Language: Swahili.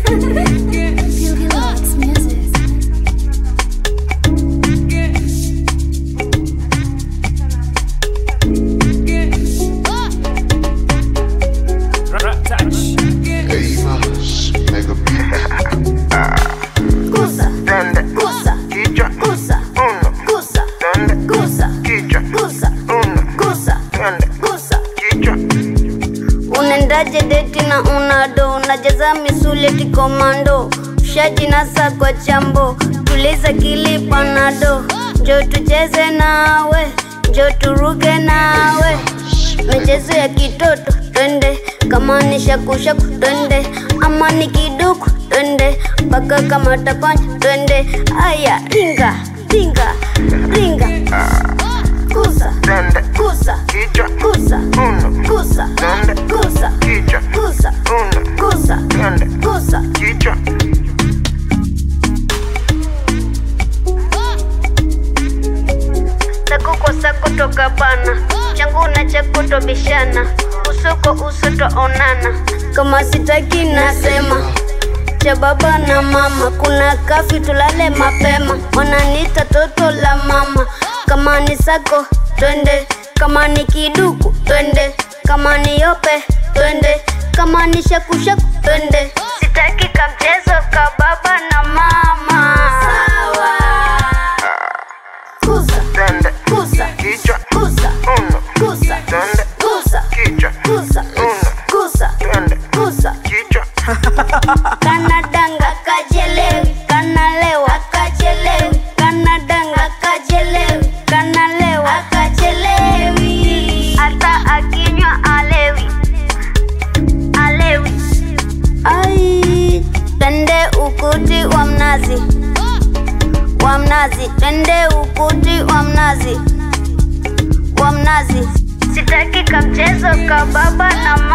Unendaje deti na unado, unajaza misuleti komando, shaji nasa kwa chambo, tuliza kili panado, njo tucheze nawe, njo turuke nawe, michezo ya kitoto, twende, kama ni shakushaku, twende, ama ni kiduku, twende, baka kama tapanya, twende, aya, ringa, ringa, ringa, kusa, kusa, kusa, kusa, kusa, kusa, kusa, kusa. Sako kwa sako toka bana, changu na chako tobishana, uso kwa uso toonana, kama sitaki nasema, cha baba na mama, kuna kafi tulale mapema, wananiita toto la mama, kama ni sako, twende, kama ni kiduku, twende, kama ni yope, twende, kama ni shakushaku, twende, sitaki kamchezo ka baba na mama. Sawa. Kusa, kusa, kusa, kusa, kusa, kusa, kusa, kusa. Kanadanga kajelewi, kanalewa kajelewi, kanadanga kajelewi, kanalewa kajelewi, hata akinywa alewi, alewi. Ai, twende ukuti wa mnazi, wa mnazi, twende ukuti wa mnazi, wa mnazi. Sitaki kamchezo ka baba na mama.